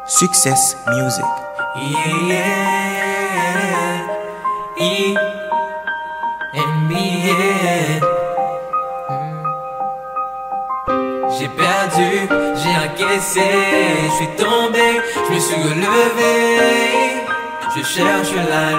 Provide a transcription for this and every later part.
Success Music. Yeah, NBA. J'ai perdu, j'ai encaissé, je suis tombé, je me suis relevé. Je cherche la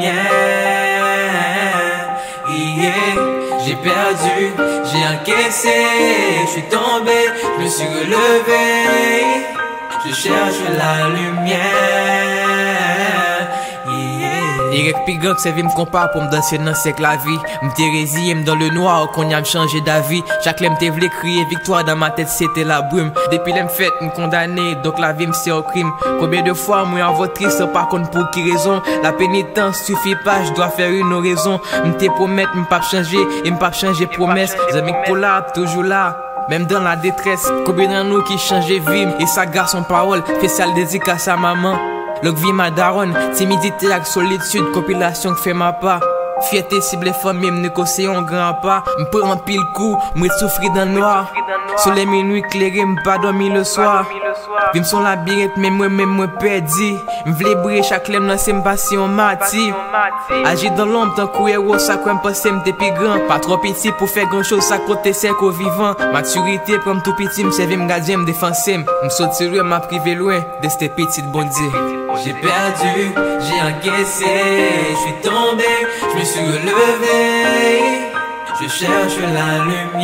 lumière. Yeah. J'ai perdu, j'ai encaissé, je suis tombé, je me suis relevé. Je cherche la lumière. Eric Pigok se vi m'compare pour m'danser dans sec la vie. M'te résillé dans le noir qu'on y a m'changé d'avis. Chaque lème te vle crier victoire dans ma tête c'était la brume. Depuis l'em fait m'condamné donc la vie m'sait au crime. Combien de fois moi en votre triste par contre pour qui raison. La pénitence suffit pas, je dois faire une oraison. M'te promettre m'pas changer et m'pas changer promesse. Zami pour là toujours là. Même dans la détresse, combien d'entre nous qui changent vie et ça garde son parole, spécial dédicace à maman. L'ok vie ma daronne, timidité avec solitude, compilation que fait ma part. Fierté cible famille, m'négocier en grand pas. M'prends un pile coup, m'souffrir dans le noir. Sur les minuit éclairées, m'pas dormir le soir. Vim son labyrinthe, mais moi perdu. M'vle briller chaque lème dans ses passions martyr. Agir dans l'ombre, tant qu'au héros, ça quoi m'penser m'te plus grand. Pas trop petit pour faire grand chose, ça côté sec au vivant. Maturité, comme tout petit, m'servir m'garder, m'défenser. M'saute sur lui, m'a privé loin de cette petite bondie. J'ai perdu, j'ai encaissé, je suis tombé, je me suis relevé. Je cherche la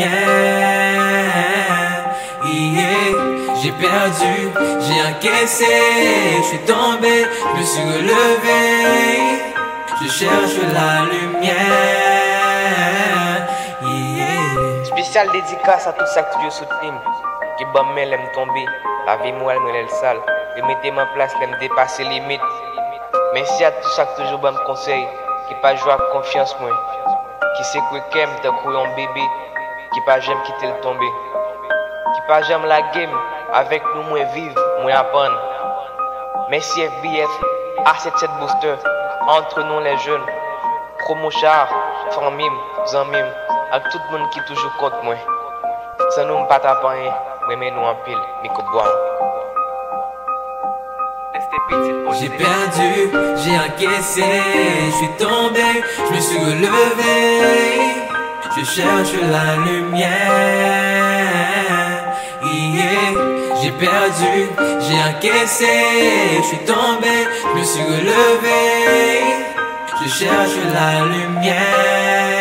lumière. Yeah. J'ai perdu, j'ai encaissé, je suis tombé, je me suis relevé. Je cherche la lumière. Yeah. Spécial dédicace à tout ça que Dieu soutient. Qui bat me l'aime tomber, la vie moi elle me l'aime sale. Je mettais ma place, l'aime dépasser les limites. Merci à tout ça que toujours me conseille. Qui pas jouer avec confiance moi. Qui sait que qu'aime t'as couru en bébé. Qui pas j'aime quitter le tomber. Qui pas j'aime la game. Avec nous moi vivre, moi apprendre. Merci FBF, A77 Booster. Entre nous les jeunes. Promo char, famille, zanmim. Avec tout le monde qui toujours contre moi. Sans nous pas taper, mais nous en pile, Nico Bois. J'ai perdu, j'ai encaissé, je suis tombé, je me suis relevé. Je cherche la lumière. Yeah. J'ai perdu, j'ai encaissé, je suis tombé, je me suis relevé. Je cherche la lumière.